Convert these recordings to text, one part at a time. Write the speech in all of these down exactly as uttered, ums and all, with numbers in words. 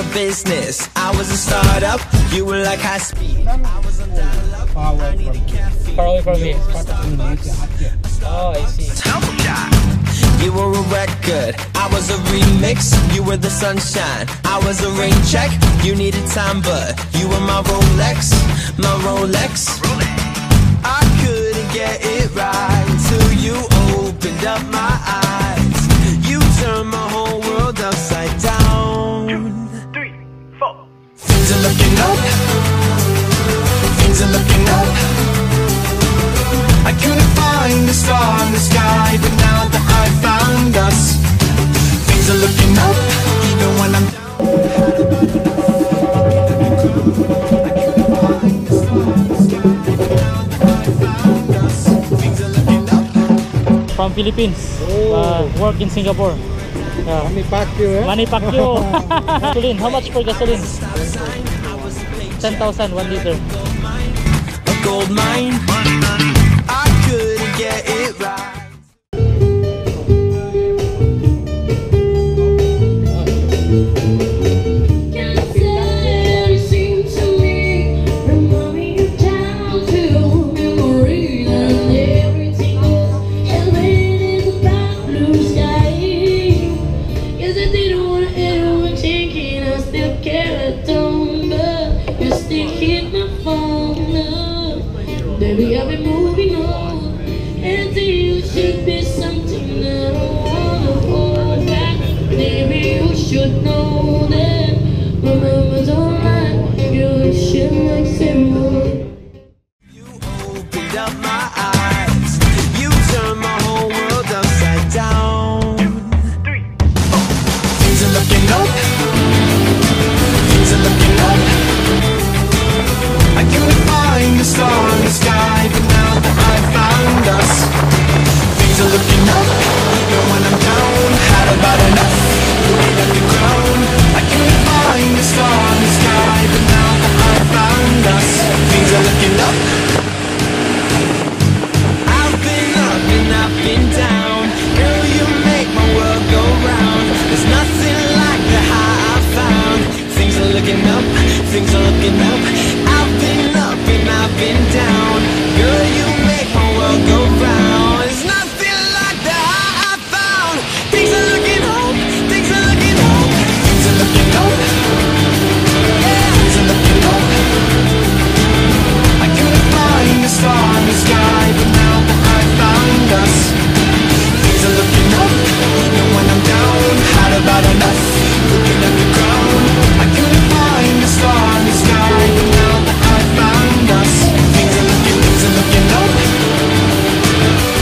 business. I was a startup, you were like high speed. I was on dial-up, I needed caffeine. Far away from me. Oh, I see. You were a record, I was a remix. You were the sunshine, I was a rain check. You needed time, but you were my Rolex, my Rolex. I couldn't get it right till you opened up my eyes. You turned my whole world upside down. Two, three, four. Things are looking up. Things are looking up. I couldn't find a star in the sky, but now that I found us, things are looking up. Even when I'm down. I couldn't find a star in the sky, but now that I found us, things are looking up. From Philippines, uh, work in Singapore. Yeah. Manny Pacquiao, eh? Manny Pacquiao. Gasoline, how much for gasoline? ten thousand, one liter. A gold mine. I couldn't get it right. Baby, I've been moving on, and you should be something that I wanna hold back. Baby, you should know that my mama's alright. You should like simple. You opened up my eyes. You turned my whole world upside down. Three, four. Things are looking up. Things are looking up. I couldn't find a star in the sky, but now that I found us, things are looking up. Even when I'm down, had about enough. Looking at the ground, I couldn't find a star in the sky, but now that I found us, things are looking up. I've been up and I've been down. Girl, you make my world go round. There's nothing like the high I found. Things are looking up. Things are looking up. I've been up and I've been down. Girl, you make my world go round. There's nothing like the high I found. Things are looking up. Things are looking up. Things are looking up. Yeah, things are looking up. I couldn't find a star in the sky, but now that I found us, things are looking up. Even when I'm down, had about enough. Looking at the ground, I couldn't find a star in the sky, but now that I found us, things are looking, things are looking up.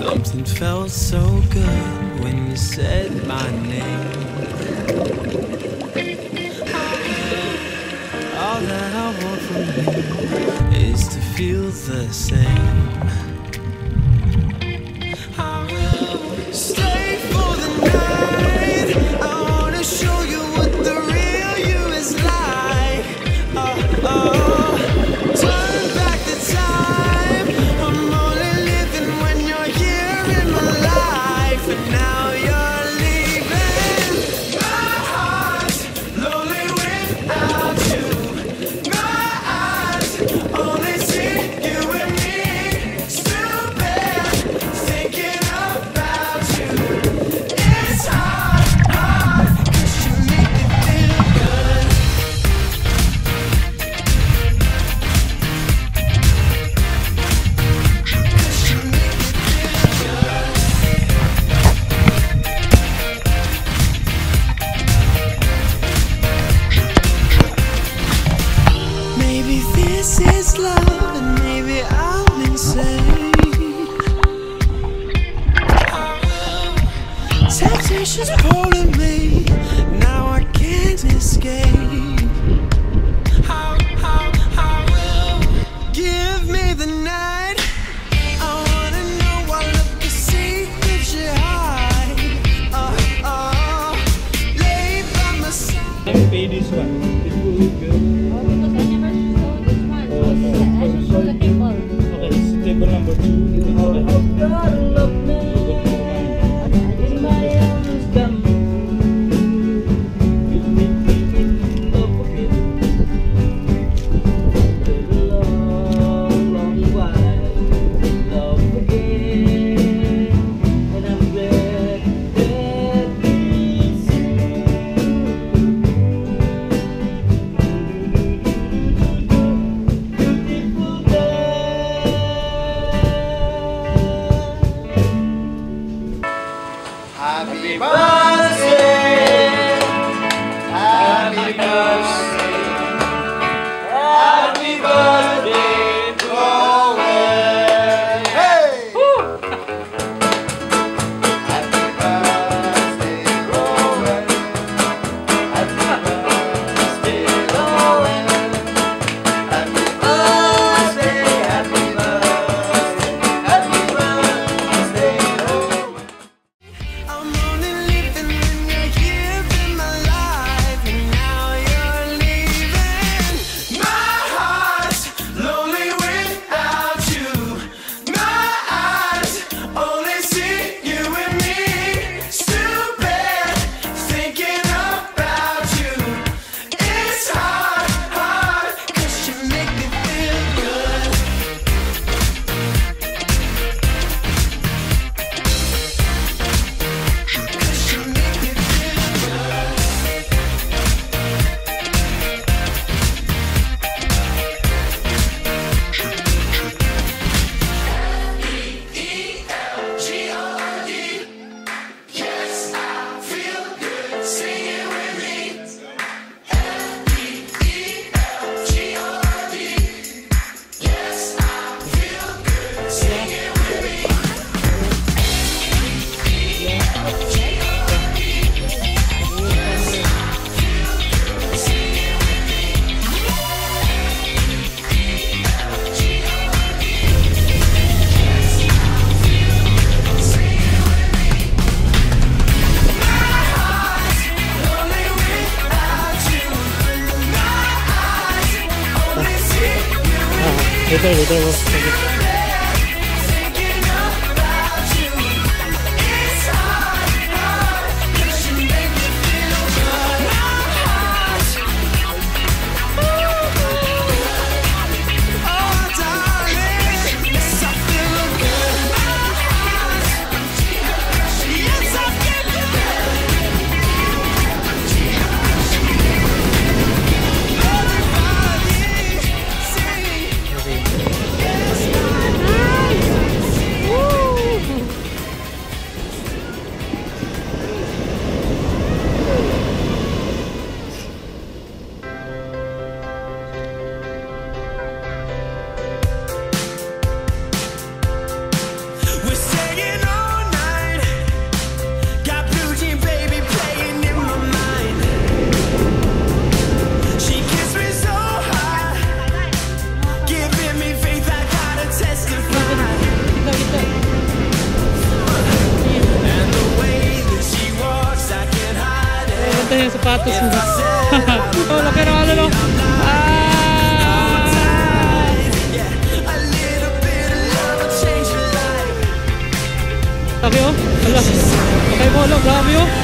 Something felt so good when you said my name. All that I want from you is to feel the same. I will stay for the night. I wanna show you what the real you is like. Oh, oh. Turn back the time. I'm only living when you're here in my life, and now you're leaving. My heart's lonely without you. My eyes only see you and me. Stupid, thinking about you. It's hard, hard, 'cause you make me feel good. Maybe this is love, and maybe I'm insane. Temptation's pulling me, now I can't escape. How, how, how will give me the night? I wanna know what look you see if you hide. Oh, oh, lay by my side. Let me pay this one. It will look good. Oh, because I never saw this one. Oh, I just saw the table. Okay, it's table number two. Happy birthday, happy birthday, happy birthday to Owen. Hey! Happy birthday, Owen. Happy birthday, Owen. Happy birthday, happy birthday, happy birthday, Owen. I'm only living when you're here in my life, and now you're leaving. My heart's lonely without you. My eyes only see you and me. Stupid, thinking about you. It's hard, hard, 'cause you make me feel good. Later, later, bro. Thank you. Everybody sing. Ito yung sapatos mo. Oh, laki ng ano no. Ah! Laki oh. Wala. Okay mo, grabe oh.